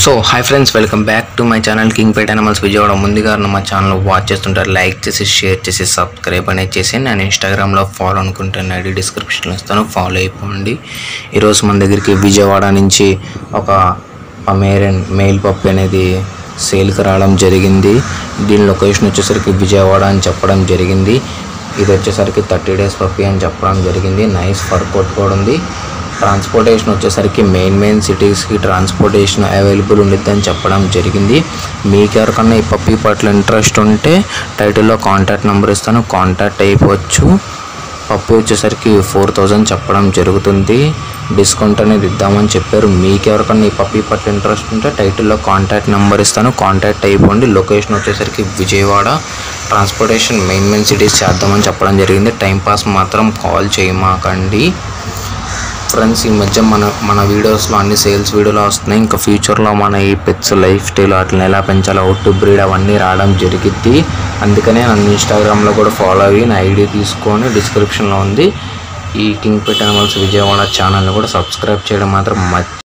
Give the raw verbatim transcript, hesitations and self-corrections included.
So hi friends, welcome back to my channel king pet animals Vijayawada. ముందుగా మా channel watch చేస్తుంటారు, like చేసి share చేసి సబ్స్క్రైబ్ అనేది చేసి నేను ఇన్స్టాగ్రామ్లో ఫాలో అనుకుంటాను, ఐడి డిస్క్రిప్షన్లో ఇస్తాను, ఫాలో అయిపోండి. ఈరోజు మన దగ్గరికి విజయవాడ నుంచి ఒక అమేరియన్ మెయిల్ పప్పి అనేది సేల్కి రావడం జరిగింది. దీని లొకేషన్ వచ్చేసరికి విజయవాడ అని చెప్పడం జరిగింది. ఇది వచ్చేసరికి థర్టీ డేస్ పప్పి అని చెప్పడం జరిగింది. నైస్ ఫర్ కోట్ కూడా ఉంది. ట్రాన్స్పోర్టేషన్ వచ్చేసరికి మెయిన్ మెయిన్ సిటీస్కి ట్రాన్స్పోర్టేషన్ అవైలబుల్ ఉండిద్దని చెప్పడం జరిగింది. మీకు ఎవరికన్నా ఈ పప్పీ పట్ల ఇంట్రెస్ట్ ఉంటే టైటిల్లో కాంటాక్ట్ నెంబర్ ఇస్తాను, కాంటాక్ట్ అయిపోవచ్చు. పప్పీ వచ్చేసరికి ఫోర్ థౌజండ్ చెప్పడం జరుగుతుంది. డిస్కౌంట్ అనేది ఇద్దామని చెప్పారు. మీకు ఎవరికన్నా ఈ పప్పీ పట్ల ఇంట్రెస్ట్ ఉంటే టైటిల్లో కాంటాక్ట్ నెంబర్ ఇస్తాను, కాంటాక్ట్ అయిపోండి. లొకేషన్ వచ్చేసరికి Vijayawada. Transportation main main cities చేద్దామని చెప్పడం జరిగింది. టైంపాస్ మాత్రం కాల్ చేయమాకండి ఫ్రెండ్స్. ఈ మధ్య మన మన వీడియోస్లో అన్ని సేల్స్ వీడియోలు వస్తున్నాయి. ఇంకా ఫ్యూచర్లో మన ఈ పెట్స్ లైఫ్ స్టైల్ వాటిని ఎలా పెంచాలో, అవుట్ టు బ్రీడ్ అవన్నీ రావడం జరిగిద్ది. అందుకనే నన్ను ఇన్స్టాగ్రామ్లో కూడా ఫాలో అయ్యి నా ఐడి తీసుకొని డిస్క్రిప్షన్లో ఉంది. ఈ కింగ్ పెట్ యానిమల్స్ విజయవాడ ఛానల్ని కూడా సబ్స్క్రైబ్ చేయడం మాత్రం మర్చి